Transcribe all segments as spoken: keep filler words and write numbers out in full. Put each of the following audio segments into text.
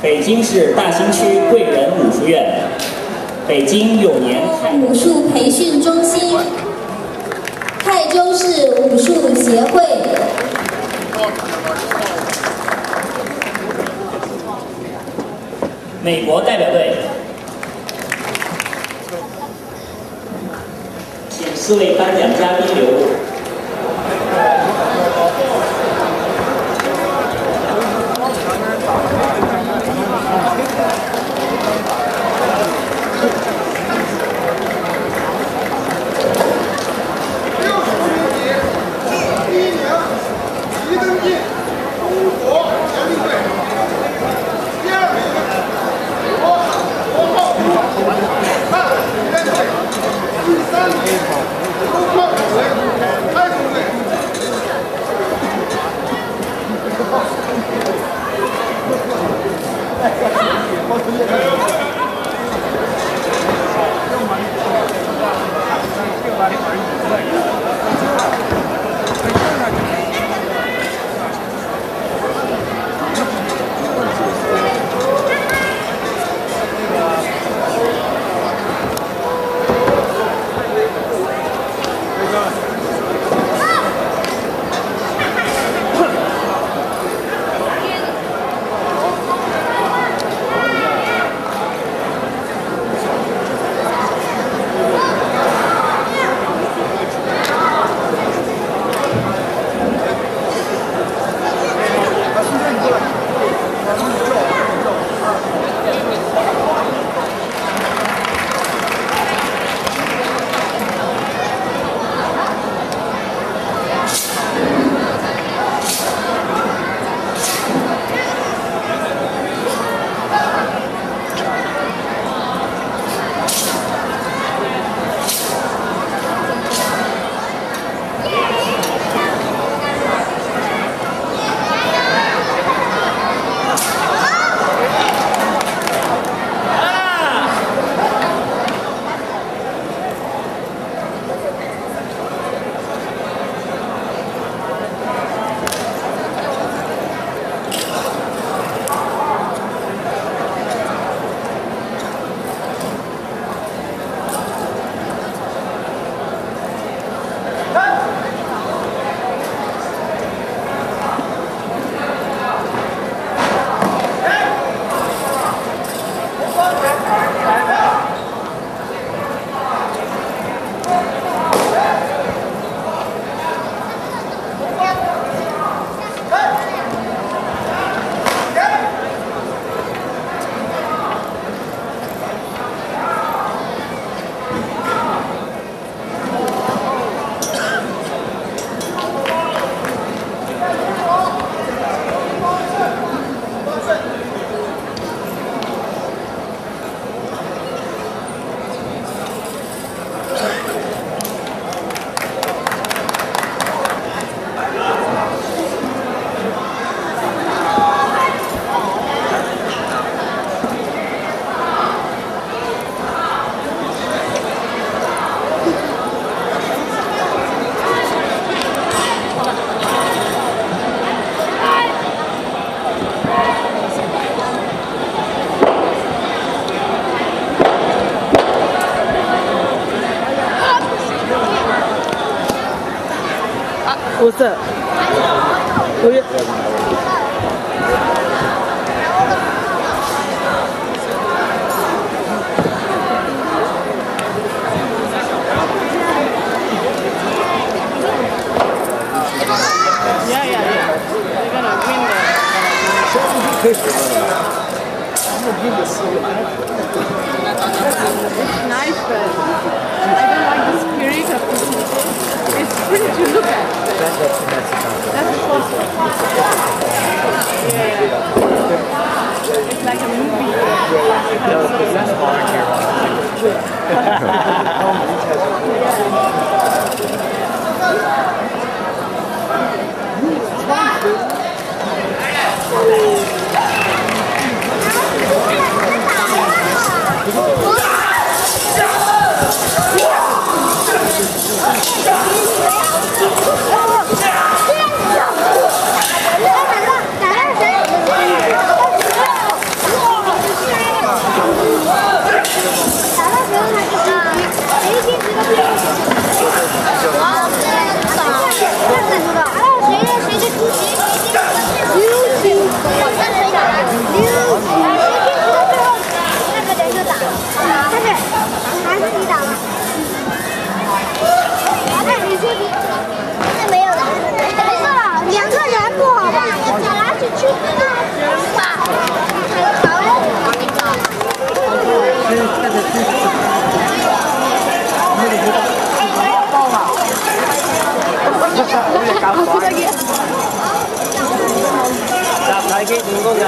北京市大兴区贵人武术院，北京永年武术培训中心，泰州市武术协会。 美国代表队，请四位颁奖嘉宾留步。 六十五年级第一名，徐登进，中国田径队。第二名。 第三名，周冠伟，泰国队。 不是，不是。Yeah, yeah, yeah. They're gonna win the. It's nice, but I don't like the spirit of the people. It's pretty to look at. That's possible. Yeah. It's like a movie. No, the best volunteer. 자, 날개 눈동자.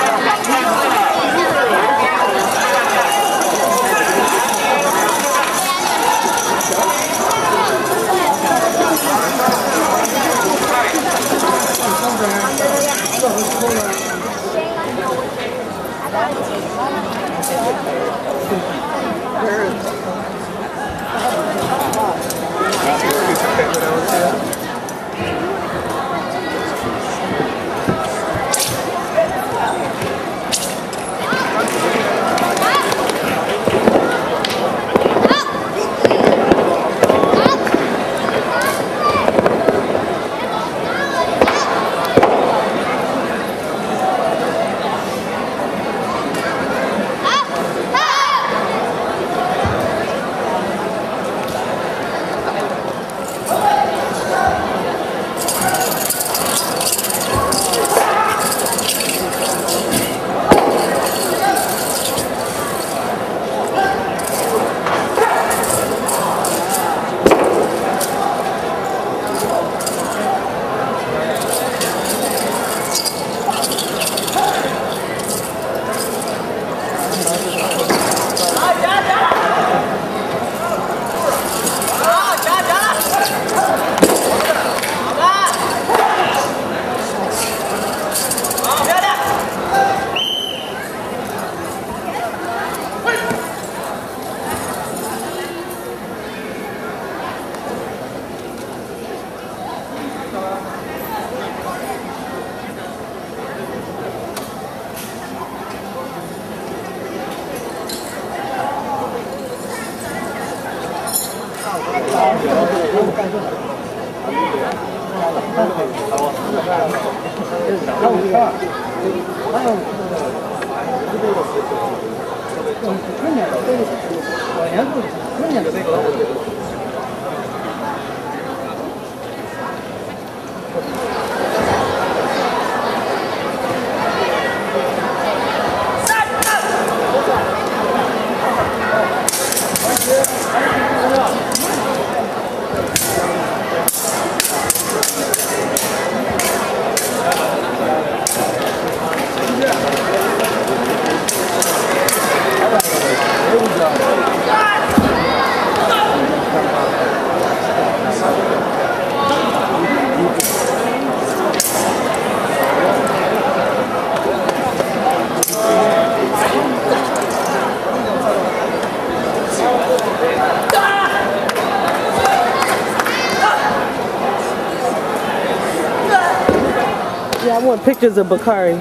Yeah, I want pictures of Bakari.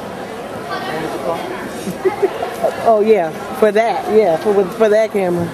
Oh yeah, for that, yeah, for for that camera.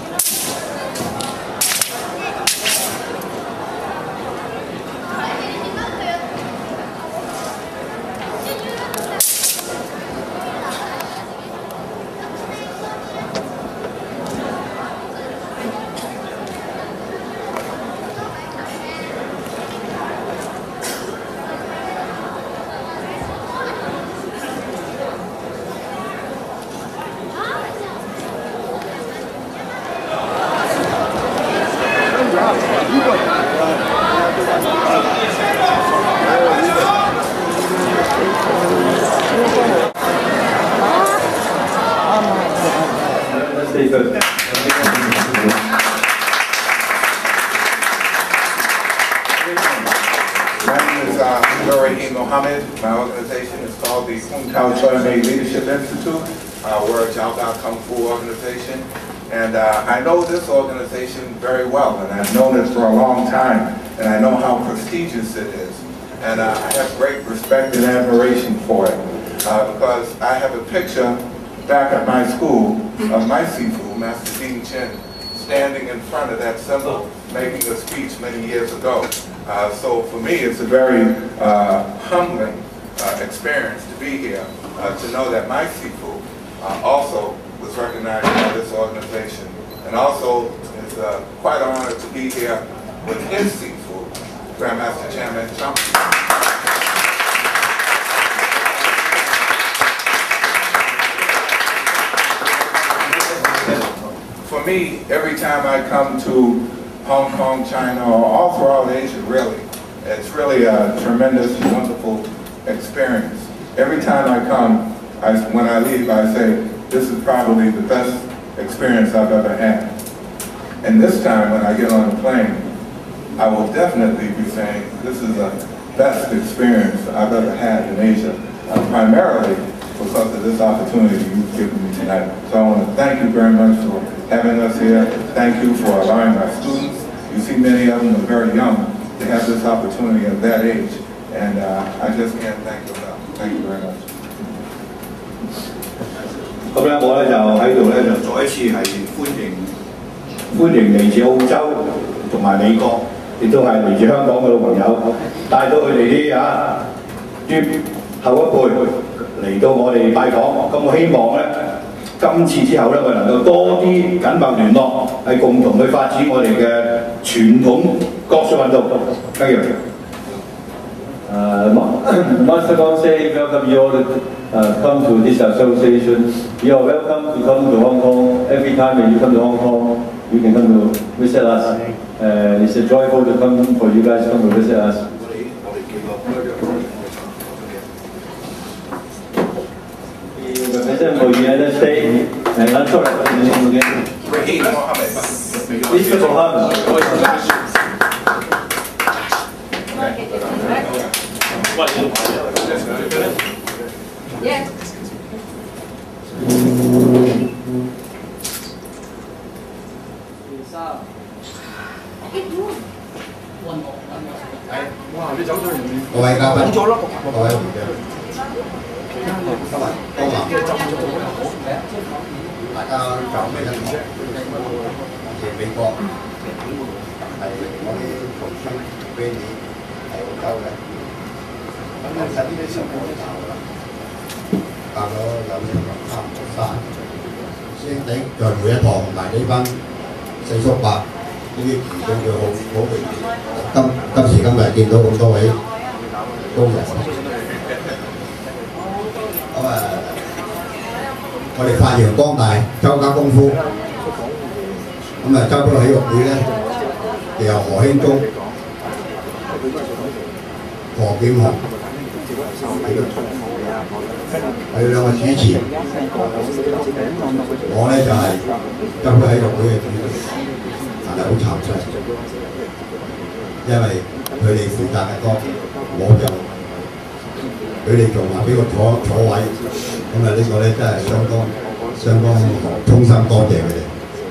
Abdur-Rahim. My organization is called the Choy Leadership Institute. Uh, we're a Jiao Kung Fu organization. And uh, I know this organization very well, and I've known it for a long time, and I know how prestigious it is. And uh, I have great respect and admiration for it, uh, because I have a picture back at my school of my Sifu, Master Dean Chin, standing in front of that symbol, making a speech many years ago. Uh, so for me, it's a very uh, humbling uh, experience to be here, uh, to know that my Sifu uh, also was recognized by this organization, and also it's uh, quite an honor to be here with his Sifu, Grandmaster Chairman Chomsky. For me, every time I come to Hong Kong, China, or all throughout Asia, really, It's really a tremendous, wonderful experience. Every time I come, I, when I leave, I say, this is probably the best experience I've ever had. And this time, when I get on the plane, I will definitely be saying, this is the best experience I've ever had in Asia, uh, primarily because of this opportunity you've given me tonight. So I want to thank you very much for having us here. Thank you for allowing our students. You see many of them are very young to have this opportunity at that age. And uh, I just can't thank you enough. Thank you very much. 咁咧，我咧就喺度咧就再一次係歡迎歡迎嚟自澳洲同埋美國，亦都係嚟自香港嘅老朋友，帶到佢哋啲啊啲後一輩嚟到我哋拜訪。咁我希望咧，今次之後咧，我能夠多啲緊密聯絡，係共同去發展我哋嘅傳統國術運動。跟住。 Uh, Master Kong say welcome you all to uh, come to this association. You are welcome to come to Hong Kong. Every time when you come to Hong Kong, you can come to visit us. Uh, it's a joyful to come for you guys to come to visit us. We represent for United States and I'm sorry, Mister Mohammed. Yeah. 各位嘉賓，各位會長，今日光臨，大家就未一講，謝美國係我啲圖書俾你係澳洲嘅，咁其實呢啲上我教㗎啦，教咗有差唔多三年，師兄弟在每一堂埋呢班四叔伯。 呢啲員工佢好好榮幸，今今時今日見到咁多位高人，咁啊，我哋發揚光大周家功夫，咁啊周家體育會咧就由何興忠、何劍雄係兩個主持，我咧就係周家體育會嘅主席。 係好慚愧，因為佢哋負責嘅多，我就佢哋仲話俾我坐坐位，咁啊呢個咧真係相當相當衷心多謝佢哋。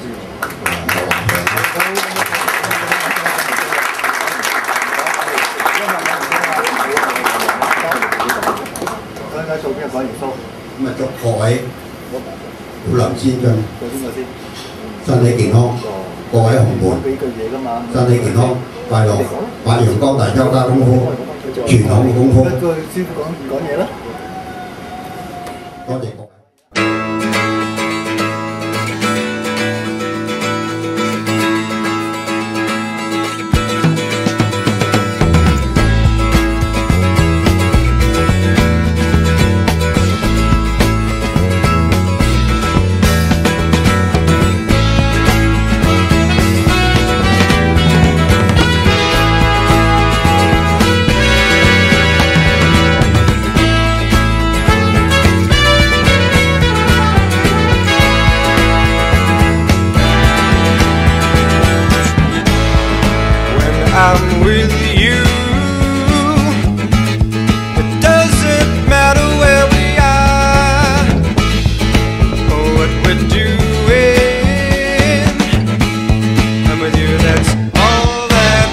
咁啊祝各位古林先進身體健康。 各位紅門，身體健康，快樂，發揚光大周家功夫，傳統嘅功夫。師傅講講嘢啦，多謝各位。 I'm with you. It doesn't matter where we are or what we're doing. I'm with you, that's all that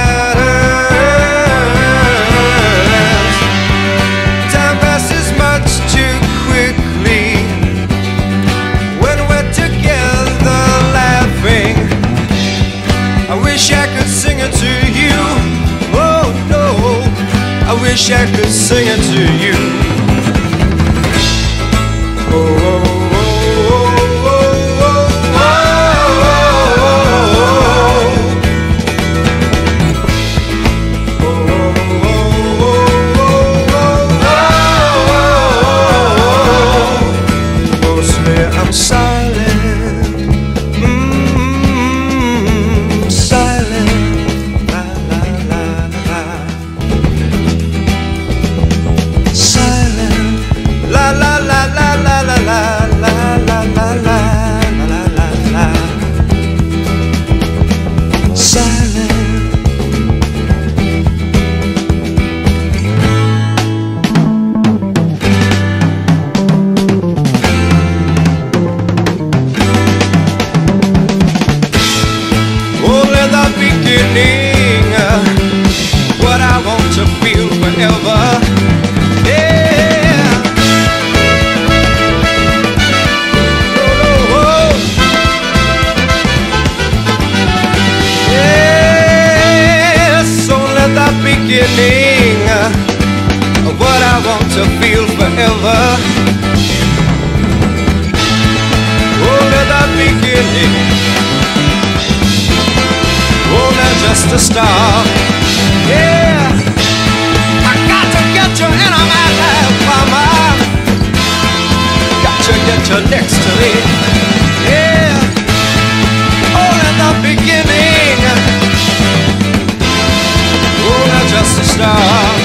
matters. Time passes much too quickly when we're together laughing. I wish I could sing it to you. Oh no, I wish I could sing it to you. Oh, oh, oh, oh, oh, oh, oh, mostly I'm silent. picture next to me. Yeah, all in the beginning. Oh, that's just a start.